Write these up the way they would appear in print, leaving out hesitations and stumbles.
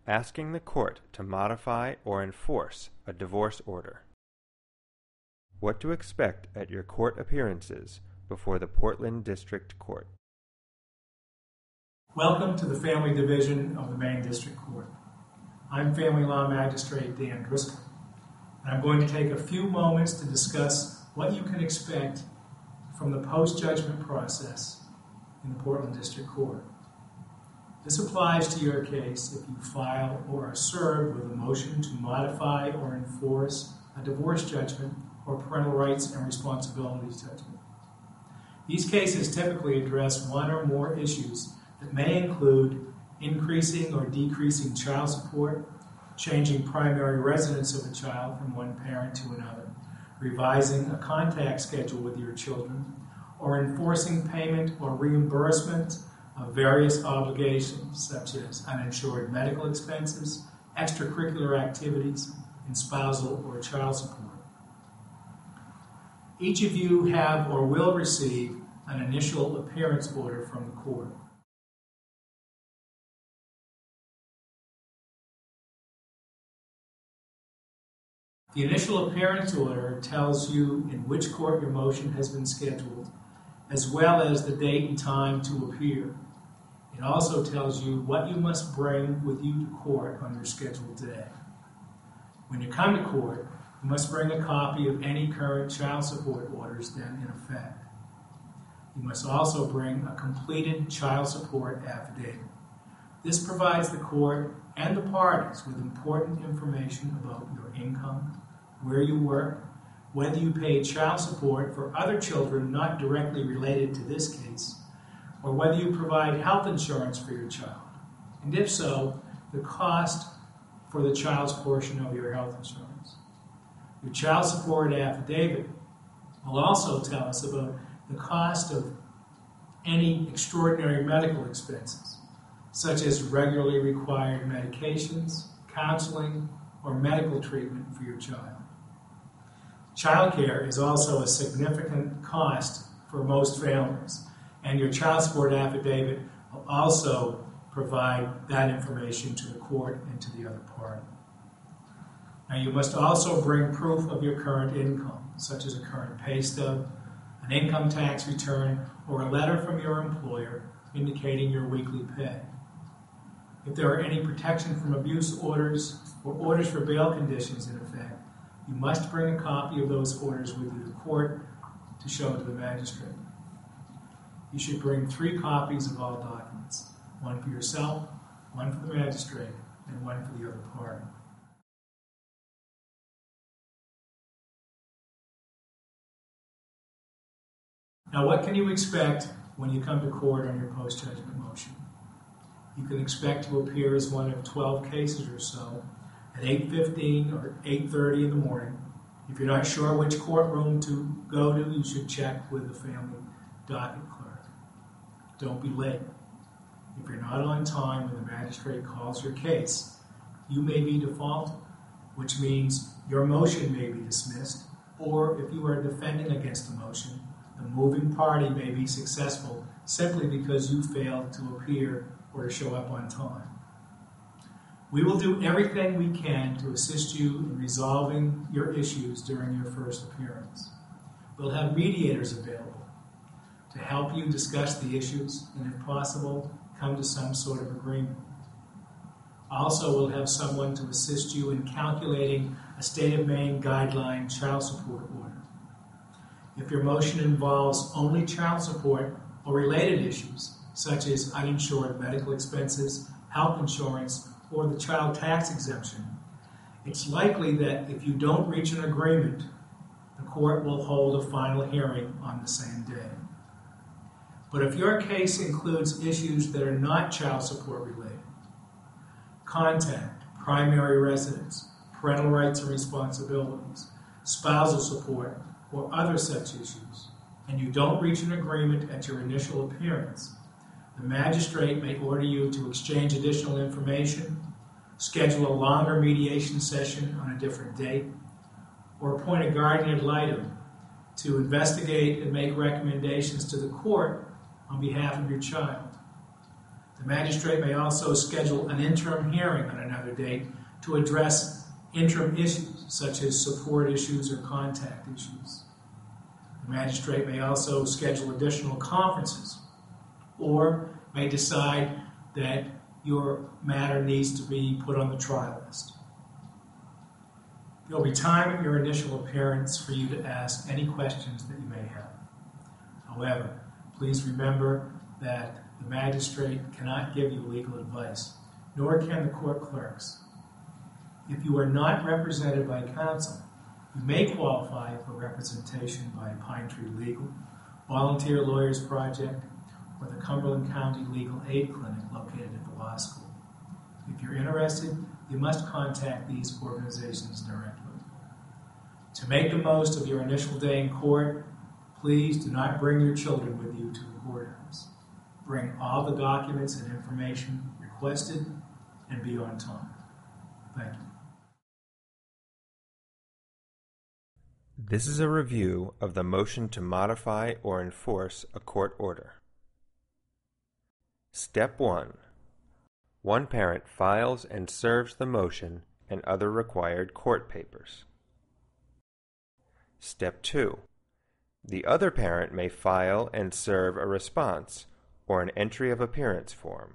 asking the court to modify or enforce a divorce order. What to expect at your court appearances before the Portland District Court. Welcome to the Family Division of the Maine District Court. I'm Family Law Magistrate Dan Driscoll, and I'm going to take a few moments to discuss what you can expect from the post-judgment process in the Portland District Court. This applies to your case if you file or are served with a motion to modify or enforce a divorce judgment or parental rights and responsibilities judgment. These cases typically address one or more issues that may include increasing or decreasing child support, changing primary residence of a child from one parent to another, revising a contact schedule with your children, or enforcing payment or reimbursement of various obligations such as uninsured medical expenses, extracurricular activities, and spousal or child support. Each of you have or will receive an initial appearance order from the court. The initial appearance order tells you in which court your motion has been scheduled, as well as the date and time to appear. It also tells you what you must bring with you to court on your scheduled day. When you come to court, you must bring a copy of any current child support orders then in effect. You must also bring a completed child support affidavit. This provides the court and the parties with important information about your income, where you work, whether you pay child support for other children not directly related to this case, or whether you provide health insurance for your child, and if so, the cost for the child's portion of your health insurance. Your child support affidavit will also tell us about the cost of any extraordinary medical expenses, such as regularly required medications, counseling, or medical treatment for your child. Child care is also a significant cost for most families, and your child support affidavit will also provide that information to the court and to the other party. Now, you must also bring proof of your current income, such as a current pay stub, an income tax return, or a letter from your employer indicating your weekly pay. If there are any protection from abuse orders or orders for bail conditions in effect, you must bring a copy of those orders with you to court to show to the magistrate. You should bring 3 copies of all documents, one for yourself, one for the magistrate, and one for the other party. Now, what can you expect when you come to court on your post-judgment motion? You can expect to appear as one of 12 cases or so at 8:15 or 8:30 in the morning. If you're not sure which courtroom to go to, you should check with the family docket clerk. Don't be late. If you're not on time when the magistrate calls your case, you may be defaulted, which means your motion may be dismissed, or if you are defending against the motion, the moving party may be successful simply because you failed to appear or to show up on time. We will do everything we can to assist you in resolving your issues during your first appearance. We'll have mediators available to help you discuss the issues and, if possible, come to some sort of agreement. Also, we'll have someone to assist you in calculating a State of Maine guideline child support order. If your motion involves only child support or related issues, such as uninsured medical expenses, health insurance, or the child tax exemption, it's likely that if you don't reach an agreement, the court will hold a final hearing on the same day. But if your case includes issues that are not child support related, contact, primary residence, parental rights and responsibilities, spousal support, or other such issues, and you don't reach an agreement at your initial appearance, the magistrate may order you to exchange additional information, schedule a longer mediation session on a different date, or appoint a guardian ad litem to investigate and make recommendations to the court on behalf of your child. The magistrate may also schedule an interim hearing on another date to address interim issues, such as support issues or contact issues. The magistrate may also schedule additional conferences or may decide that your matter needs to be put on the trial list. There will be time at your initial appearance for you to ask any questions that you may have. However, please remember that the magistrate cannot give you legal advice, nor can the court clerks. If you are not represented by counsel, you may qualify for representation by Pine Tree Legal, Volunteer Lawyers Project, or the Cumberland County Legal Aid Clinic located at the law school. If you're interested, you must contact these organizations directly. To make the most of your initial day in court, please do not bring your children with you to the courthouse. Bring all the documents and information requested and be on time. Thank you. This is a review of the motion to modify or enforce a court order. Step 1. One parent files and serves the motion and other required court papers. Step 2. The other parent may file and serve a response or an entry of appearance form.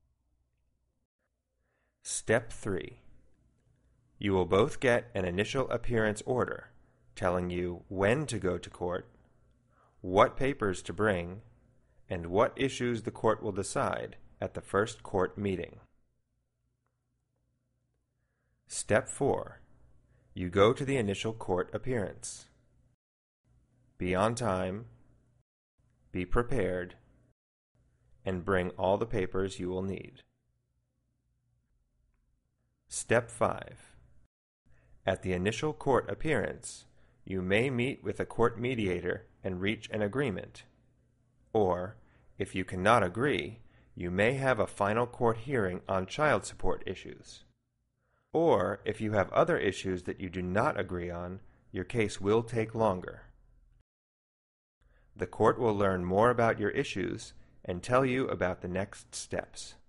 Step 3. You will both get an initial appearance order telling you when to go to court, what papers to bring, and what issues the court will decide at the first court meeting. Step 4. You go to the initial court appearance. Be on time, be prepared, and bring all the papers you will need. Step 5. At the initial court appearance, you may meet with a court mediator and reach an agreement. Or, if you cannot agree, you may have a final court hearing on child support issues. Or, if you have other issues that you do not agree on, your case will take longer. The court will learn more about your issues and tell you about the next steps.